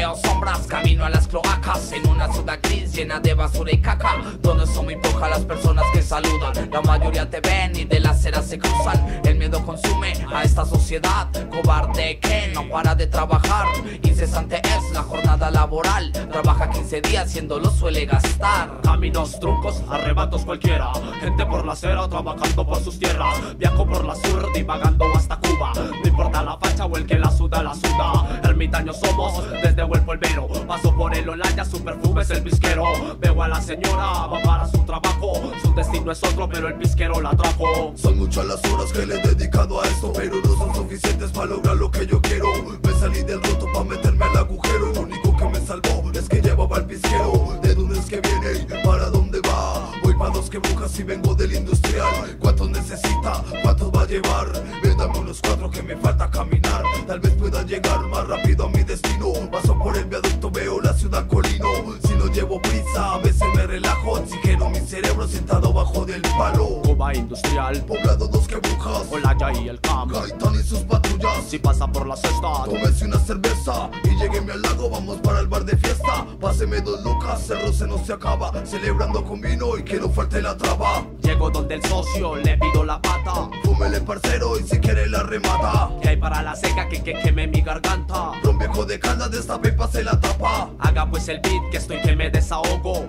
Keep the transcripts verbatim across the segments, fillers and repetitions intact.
veo sombras, camino a las cloacas en una ciudad gris llena de basura y caca, donde son muy pocas las personas que saludan. La mayoría te ven y de la acera se cruzan. El miedo consume a esta sociedad cobarde que no para de trabajar. Incesante es la jornada laboral, trabaja quince días siendo lo suele gastar. Caminos truncos, arrebatos cualquiera, gente por la acera trabajando por sus tierras. Viajo por la sur divagando hasta Cuba, no importa la facha o el que la suda, la suda. Ermitaños somos desde buen polvero, paso por el Olaya, su perfume es el pisquero. Veo a la señora, va para su trabajo, su destino es otro pero el pisquero la trajo. Son muchas las horas que le he dedicado a esto, pero no son suficientes para lograr lo que yo quiero. Me salí del roto para meterme al agujero, lo único que me salvó es que llevaba el pisquero. ¿De dónde es que viene y para dónde va? Voy pa' dos que brujas y vengo del industrial. ¿Cuántos necesita? ¿Cuántos va a llevar? Ven, dame unos cuatro que me falta caminar. Tal vez pueda llegar más rápido a mi destino. Paso por el viaducto, veo la ciudad colino. Si no llevo prisa, a veces me relajo. Oxigeno mi cerebro sentado bajo del palo. Cuba industrial, Poblado dos que brujas, Olaya y el camp. Gaitán y sus patrullas. Si pasa por la cesta, Tómese una cerveza y lleguéme al lago, vamos para el bar de fiesta. Páseme dos lucas, el roce no se acaba. Celebrando con vino y que no falte la traba. llego donde el socio, le pido la pata. Fúmele parcero y si quiere la remata. Que hay para la seca que, que queme mi garganta. Ron viejo de cana, destape y pase la tapa. Haga pues el beat que estoy que me desahogo.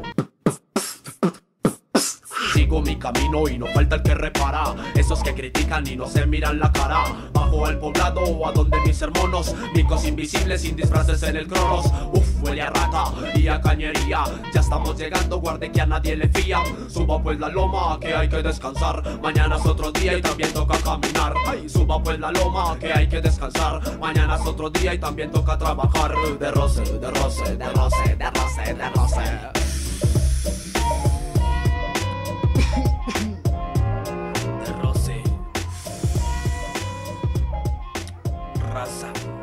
Sigo mi camino y no falta el que repara. Esos que critican y no se miran la cara. Bajo al poblado a donde mis hermanos, micos invisibles sin disfraces en el cronos. Uf, huele a rata y a cañería. Ya estamos llegando, guarde que a nadie le fía. Suba pues la loma que hay que descansar. Mañana es otro día y también toca caminar. Ay, suba pues la loma que hay que descansar. Mañana es otro día y también toca trabajar. De roce, de roce, de roce, de roce, de roce. Raza.